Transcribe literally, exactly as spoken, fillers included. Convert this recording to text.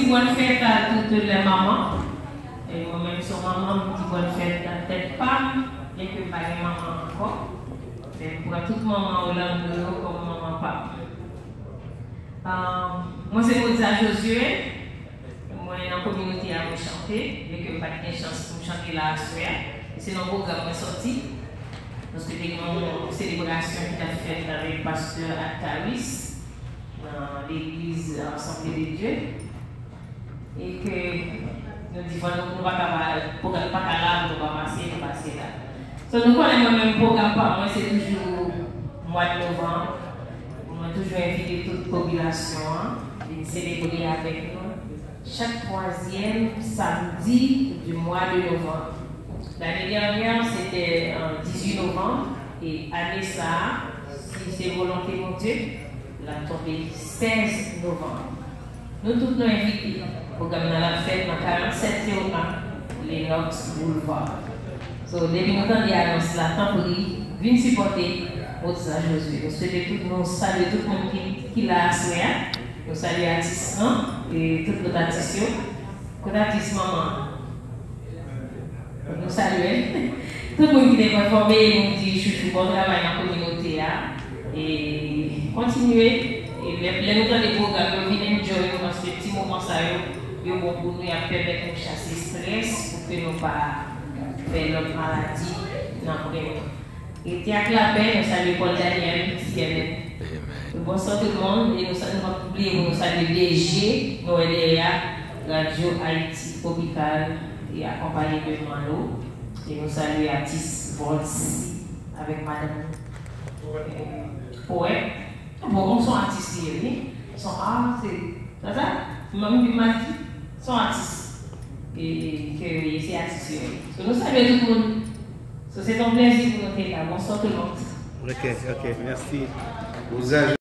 bonne fête à toutes les mamans. Et moi-même, sur maman, je dis bonne fête à tête femme, bien que pas les mamans encore. Mais pour toute maman Orlando, comme maman papa. Euh, moi, c'est Mozart Josué. Moi, dans la communauté à me chanter, mais que pas de chance pour chanter là à soir. C'est dans le programme qui est sorti. Parce que c'est une célébration qui a faite avec le pasteur Ataris dans l'église Assemblée de Dieu. Et que nous disons que nous ne pouvons pas là, nous ne pouvons pas passer, nous passer là. Donc nous connaissons le même programme par moi, c'est toujours le mois de novembre. On a toujours invité toute la population à célébrer avec nous chaque troisième samedi du mois de novembre. L'année dernière, c'était en dix-huit novembre, et année ça, si c'est volonté de Dieu, la tombée seize novembre. Nous tous nous invités pour gagner la fête dans quarante-sept zéro un, les Nox Boulevard. So, depuis nous avons annoncé la temporie, venez supporter Mozart Josué. Nous souhaitons nous saluer tout le monde qui, qui l'a assuré. Nous saluons l'artiste et tout notre artiste. Tout artiste maman. Nous saluons. Tout le monde qui est informé, nous dit chouchou, bon travail dans la communauté. Et continuez. Et les nouvelles des programmes, nous venons enjoy dans ce petit moment, ça est bon pour nous permettre de chasser le stress pour que nous ne pas faire notre maladie dans le monde. Et Théâtre La Paix, nous saluons Paul Daniel, qui est bonsoir tout le monde. Et nous saluons nous saluons D G, nous aider à Radio Haïti Tropical et accompagné de Mano. Et nous saluons l'artiste Volsi avec Madame Poète. Bon, on sont artistes, ils sont ah, c'est ça, même du m'a dit, sont artistes. Et que c'est artistes. Nous saluons tout le monde. C'est un plaisir pour nous être là. Bonsoir tout le monde. Ok, ok, merci. Vous avez